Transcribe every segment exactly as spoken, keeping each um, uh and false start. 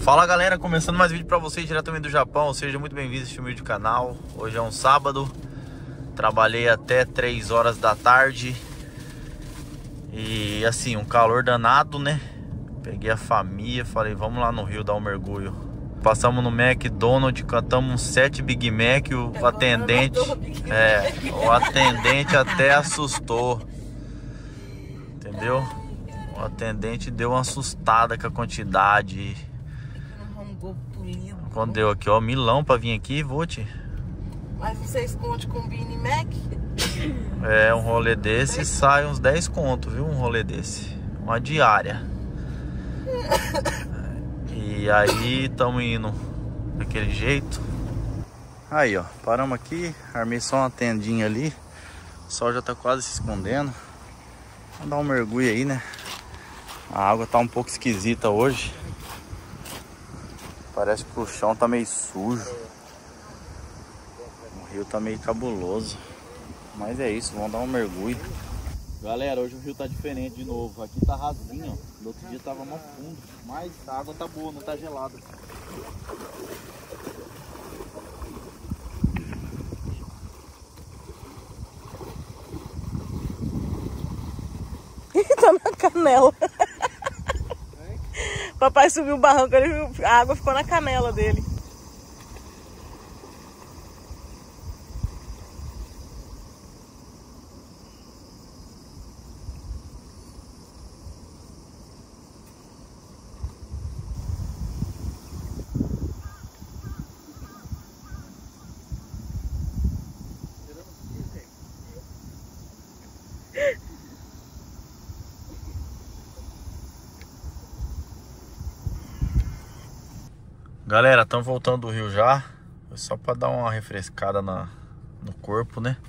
Fala galera, começando mais vídeo pra vocês diretamente do Japão. Seja muito bem-vindo a este vídeo do canal. Hoje é um sábado. Trabalhei até três horas da tarde. E assim, um calor danado, né? Peguei a família, falei, vamos lá no Rio dar um mergulho. Passamos no McDonald's, cantamos uns sete Big Mac. O é atendente é, o atendente até assustou. Entendeu? O atendente deu uma assustada com a quantidade. Quando deu aqui, ó, milão pra vir aqui, vou te. Mas você esconde com Big Mac? É, um rolê desse sai uns dez conto, viu? Um rolê desse. Uma diária. E aí, estamos indo daquele jeito. Aí, ó, paramos aqui. Armei só uma tendinha ali. O sol já tá quase se escondendo. Vamos dar um mergulho aí, né? A água tá um pouco esquisita hoje. Parece que o chão tá meio sujo. O rio tá meio cabuloso. Mas é isso, vamos dar um mergulho. Galera, hoje o rio tá diferente de novo. Aqui tá rasinho, ó. No outro dia tava mais fundo. Mas a água tá boa, não tá gelada. Tá na canela. Papai subiu o barranco, ele viu, a água ficou na canela dele. Galera, estamos voltando do rio já. Foi só para dar uma refrescada na, no corpo, né?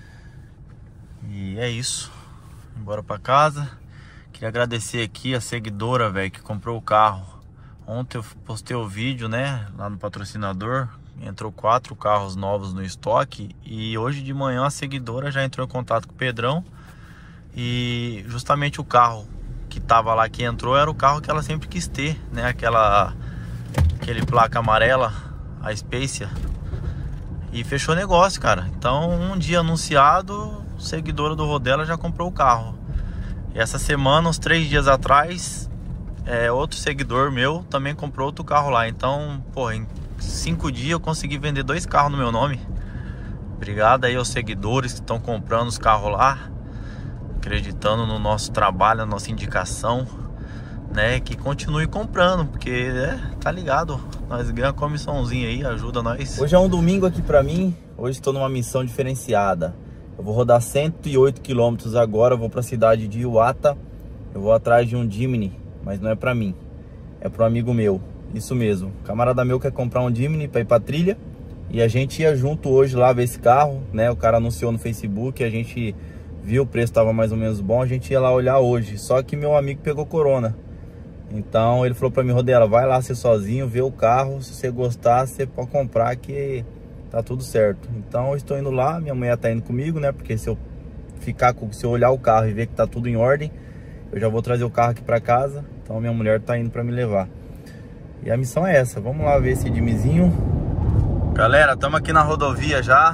E é isso. Embora para casa. Queria agradecer aqui a seguidora, velho, que comprou o carro. Ontem eu postei o vídeo, né? Lá no patrocinador. Entrou quatro carros novos no estoque. E hoje de manhã a seguidora já entrou em contato com o Pedrão. E justamente o carro que tava lá, que entrou, era o carro que ela sempre quis ter, né? Aquela... Aquele placa amarela, a Spacia. E fechou negócio, cara. Então, um dia anunciado, seguidora do Rodela já comprou o carro. E essa semana, uns três dias atrás, é, outro seguidor meu também comprou outro carro lá. Então, pô, em cinco dias eu consegui vender dois carros no meu nome. Obrigado aí aos seguidores que estão comprando os carros lá, acreditando no nosso trabalho, na nossa indicação, né, que continue comprando, porque é, tá ligado, nós ganhamos uma comissãozinha aí, ajuda nós. Hoje é um domingo aqui pra mim, hoje estou numa missão diferenciada. Eu vou rodar cento e oito quilômetros agora, eu vou pra cidade de Iwata. Eu vou atrás de um Jimny, mas não é pra mim, é pro amigo meu, isso mesmo. Camarada meu quer comprar um Jimny pra ir pra trilha, e a gente ia junto hoje lá ver esse carro, né, o cara anunciou no Facebook, a gente viu, o preço tava mais ou menos bom, a gente ia lá olhar hoje, só que meu amigo pegou corona. Então ele falou pra mim, Rodela, vai lá você sozinho, vê o carro, se você gostar, você pode comprar que tá tudo certo. Então eu estou indo lá, minha mulher tá indo comigo, né? Porque se eu ficar com, se eu olhar o carro e ver que tá tudo em ordem, eu já vou trazer o carro aqui pra casa. Então minha mulher tá indo pra me levar. E a missão é essa, vamos lá ver esse Jimnyzinho. Galera, estamos aqui na rodovia já.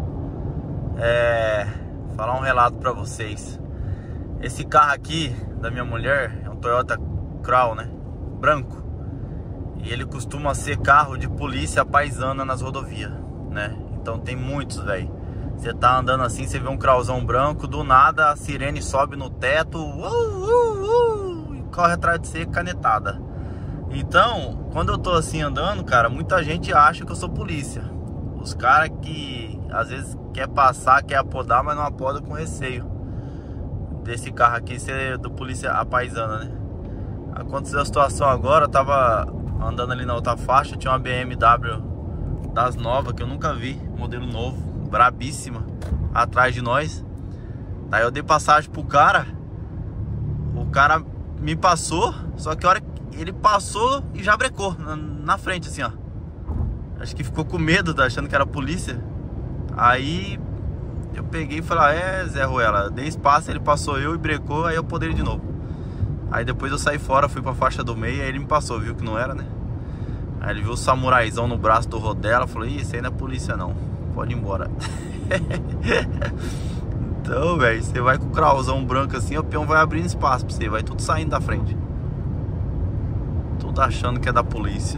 É... Falar um relato pra vocês. Esse carro aqui da minha mulher é um Toyota Crown, né? Branco. E ele costuma ser carro de polícia paisana nas rodovias, né? Então tem muitos, velho. Você tá andando assim, você vê um Crowzão branco, do nada a sirene sobe no teto, uh, uh, uh, e corre atrás de você canetada. Então, quando eu tô assim andando, cara, muita gente acha que eu sou polícia. Os caras que às vezes quer passar, quer apodar, mas não apoda com receio desse carro aqui ser do polícia a paisana, né? Aconteceu a situação agora, eu tava andando ali na outra faixa, tinha uma B M W das novas que eu nunca vi, modelo novo, brabíssima, atrás de nós. Daí eu dei passagem pro cara, o cara me passou, só que a hora que ele passou e já brecou na, na frente assim, ó. Acho que ficou com medo, tá achando que era polícia. Aí eu peguei e falei, ah, é Zé Ruela, dei espaço, ele passou eu e brecou, aí eu poderia de novo. Aí depois eu saí fora, fui pra faixa do meio, aí ele me passou, viu que não era, né? Aí ele viu o samuraizão no braço do Rodela, falou, ih, esse aí não é polícia não, pode ir embora. Então, velho, você vai com o crauzão branco assim, o peão vai abrindo espaço pra você, vai tudo saindo da frente. Tudo achando que é da polícia.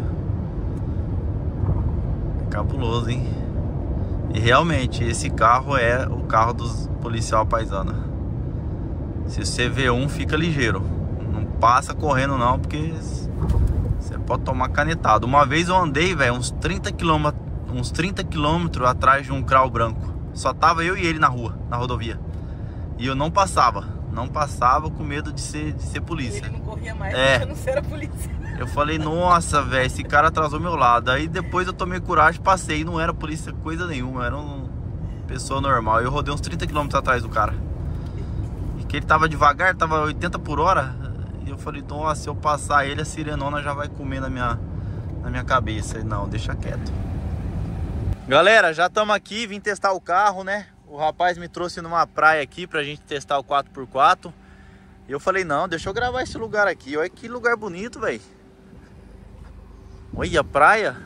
Cabuloso, hein? E realmente, esse carro é o carro dos policial paisana. Se você vê um, fica ligeiro. Não passa correndo não, porque você pode tomar canetado. Uma vez eu andei, velho, uns trinta quilômetros, uns trinta quilômetros atrás de um crau branco. Só tava eu e ele na rua, na rodovia. E eu não passava. Não passava com medo de ser, de ser polícia. Ele não corria mais, é. porque não ser a polícia. Eu falei, nossa, velho, esse cara atrasou meu lado. Aí depois eu tomei coragem, passei. Não era polícia coisa nenhuma, era uma pessoa normal. Eu rodei uns trinta quilômetros atrás do cara. E que ele tava devagar, tava oitenta por hora. E eu falei, nossa, se eu passar ele, a sirenona já vai comer na minha, na minha cabeça. E não, deixa quieto. Galera, já estamos aqui, vim testar o carro, né? O rapaz me trouxe numa praia aqui pra gente testar o quatro por quatro. E eu falei, não, deixa eu gravar esse lugar aqui. Olha que lugar bonito, velho. Olha a praia.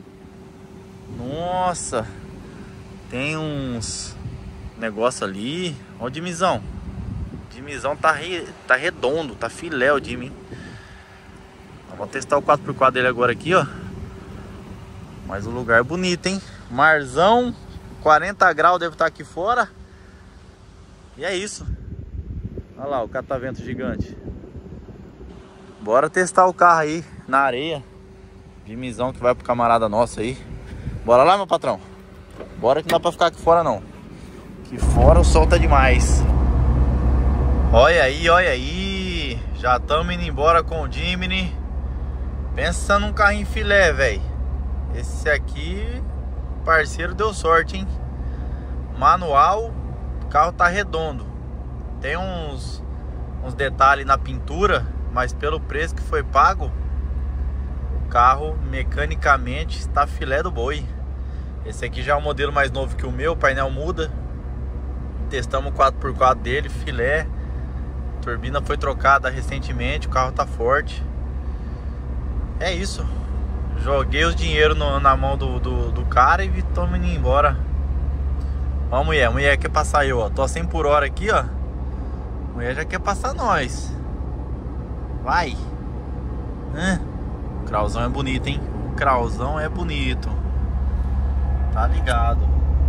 Nossa. Tem uns negócio ali. Olha o Dimizão. O Dimizão tá, re... tá redondo, tá filé o Jimmy. Vamos testar o quatro por quatro dele agora aqui, ó. Mas o lugar é bonito, hein? Marzão, quarenta graus deve estar aqui fora. E é isso. Olha lá o catavento gigante. Bora testar o carro aí na areia. Jimizão que vai pro camarada nosso aí. Bora lá, meu patrão. Bora que não dá pra ficar aqui fora não. Aqui fora o sol tá demais. Olha aí, olha aí. Já estamos indo embora com o Jimny. Pensa num carrinho filé, velho. Esse aqui, parceiro, deu sorte, hein? Manual, o carro tá redondo. Tem uns, uns detalhes na pintura, mas pelo preço que foi pago, o carro mecanicamente está filé do boi. Esse aqui já é um modelo mais novo que o meu, o painel muda. Testamos o quatro por quatro dele, filé. A turbina foi trocada recentemente, o carro tá forte. É isso. Joguei os dinheiro no, na mão do, do, do cara e estamos indo embora. Ó a mulher, a mulher quer passar eu, ó. Tô a cem por hora aqui, ó. A mulher já quer passar nós. Vai. Hã? O crauzão é bonito, hein? O crauzão é bonito. Tá ligado.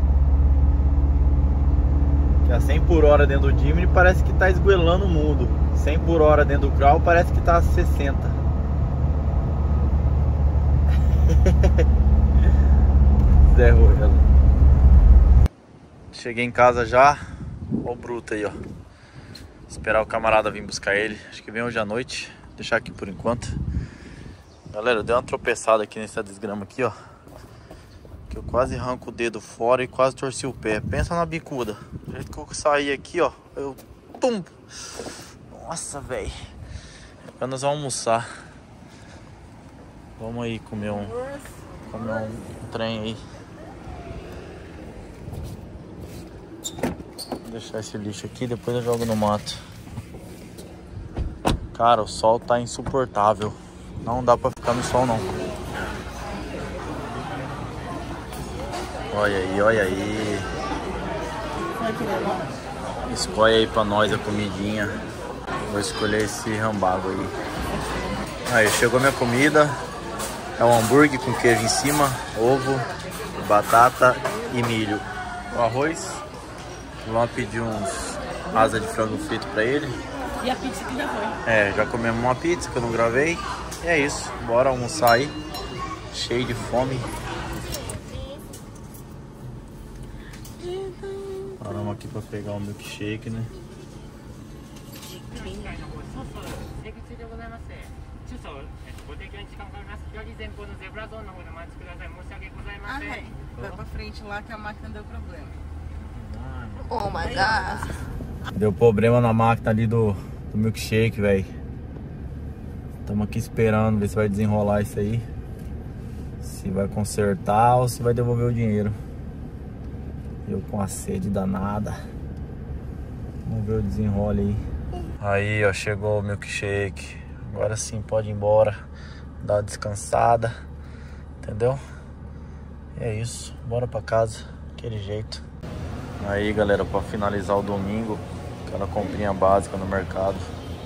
Que a cem por hora dentro do Jimny parece que tá esgoelando o mundo. cem por hora dentro do crau parece que tá a sessenta. Zé Ruela. Cheguei em casa já. Ó o bruto aí, ó. Esperar o camarada vir buscar ele. Acho que vem hoje à noite. Vou deixar aqui por enquanto. Galera, eu dei uma tropeçada aqui nessa desgrama aqui, ó. Que eu quase arranco o dedo fora e quase torci o pé. Pensa na bicuda. Do jeito que eu saí aqui, ó, eu... Tum! Nossa, velho. Agora nós vamos almoçar. Vamos aí comer um, comer um, um trem aí. Vou deixar esse lixo aqui, depois eu jogo no mato. Cara, o sol tá insuportável. Não dá pra ficar no sol não. Olha aí, olha aí. Escolhe aí pra nós a comidinha. Vou escolher esse rambago aí. Aí, chegou minha comida. É um hambúrguer com queijo em cima, ovo, batata e milho. O arroz. Vamos pedir uns asa de frango frito pra ele. E a pizza que já foi. É, já comemos uma pizza que eu não gravei. E é isso, bora almoçar aí. Cheio de fome. Paramos aqui pra pegar o milkshake, né? Ah, é. Vai pra frente lá que a máquina deu problema. Oh my god. Deu problema na máquina ali do, do milkshake, velho. Estamos aqui esperando ver se vai desenrolar isso aí. Se vai consertar ou se vai devolver o dinheiro. Eu com a sede danada. Vamos ver o desenrole aí. Aí, ó, chegou o milkshake. Agora sim pode ir embora. Dar uma descansada. Entendeu? E é isso. Bora pra casa. Aquele jeito. Aí, galera, pra finalizar o domingo, aquela comprinha básica no mercado.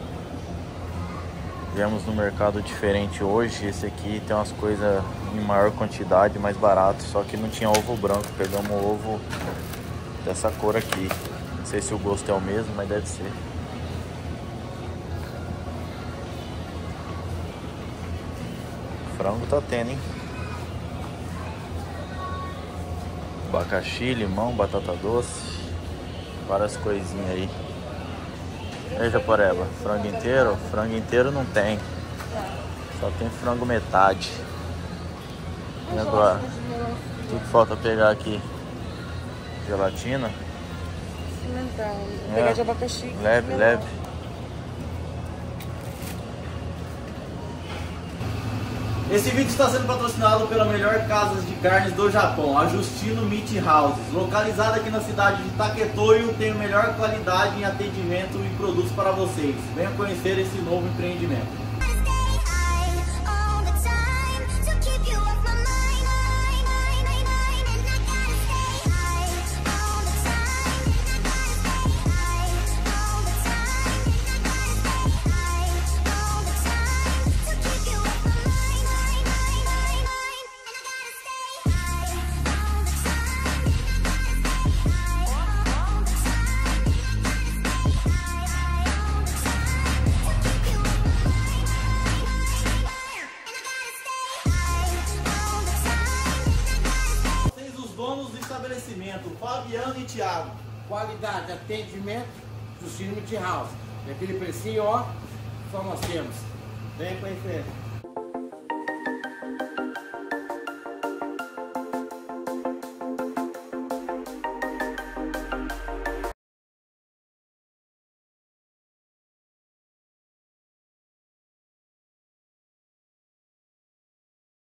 Viemos no mercado diferente hoje. Esse aqui tem umas coisas em maior quantidade, mais barato. Só que não tinha ovo branco. Pegamos o ovo dessa cor aqui. Não sei se o gosto é o mesmo, mas deve ser. Frango tá tendo, hein? Abacaxi, limão, batata doce. Várias coisinhas aí. Ei, Japoreba, frango inteiro? Frango inteiro não tem. Só tem frango metade. E agora? O que, que falta pegar aqui? Gelatina? Cimentão. Vou É. pegar de abacaxi. Leve, leve. Esse vídeo está sendo patrocinado pela melhor casa de carnes do Japão, a Justino Meat House. Localizada aqui na cidade de Taketoyo, tem a melhor qualidade em atendimento e produtos para vocês. Venha conhecer esse novo empreendimento. Donos do estabelecimento, Fabiano e Thiago. Qualidade, atendimento, Justino Meat House. E aquele precinho, ó, só nós temos. Venha conhecer.